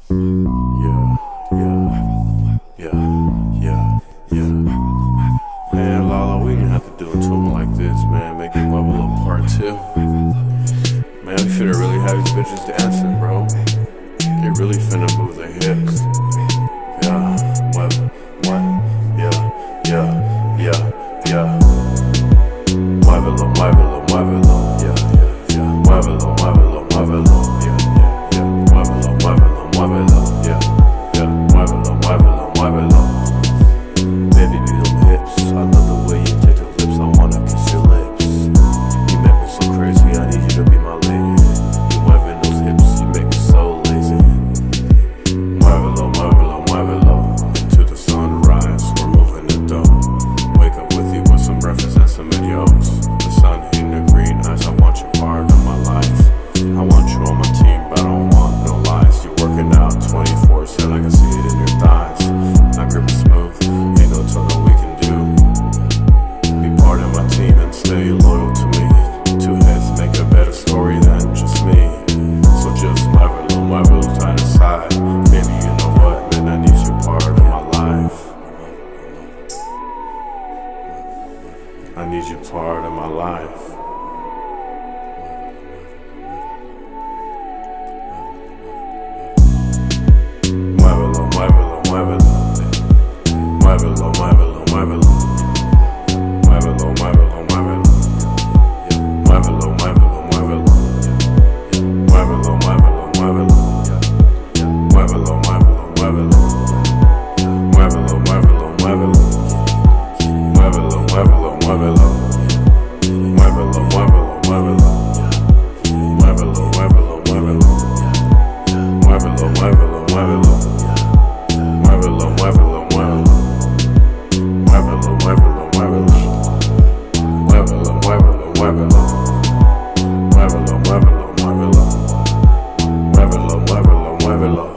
Yeah, Man, Lala, we didn't have to do it to him like this, man. Make him level up part 2. Man, we finna really have these bitches dancing, bro. They really finna move their hips. Muevelo, muevelo, muevelo, muevelo, muevelo, muevelo, muevelo, muevelo, muevelo, muevelo, muevelo, muevelo. Baby, be them hips. I love the way you take the lips. I wanna kiss your lips. You make me so crazy. I need you to be my lady. You mueving those hips. You make me so lazy. Muevelo, muevelo, muevelo. Into the sunrise. We're moving the dough. Wake up with you with some breakfast and some videos. The sun hitting the green eyes. I want you part of my life. I want you on my team, but I don't want no lies. You're working out 24/7. I can see it in your thighs. My grip is smooth. Ain't no telling we can do. Be part of my team and stay loyal to me. Two heads make a better story than just me. So just muevelo, muevelo side to side. Baby, you know what? Man, I need you part of my life. I need you part of my life. Muevelo, muevelo, muevelo. Muevelo, muevelo, muevelo. Muevelo, muevelo, muevelo. Muevelo, muevelo, muevelo. Muevelo, muevelo, muevelo. Muevelo, muevelo, muevelo. Muevelo, muevelo, muevelo. Muevelo, muevelo, muevelo. Muevelo, muevelo, muevelo. Muevelo, muevelo, muevelo. Muevelo, muevelo, muevelo. Muevelo, muevelo, muevelo. Muevelo, muevelo, muevelo. Muevelo, muevelo, muevelo. Muevelo, muevelo, muevelo. Muevelo, muevelo, muevelo.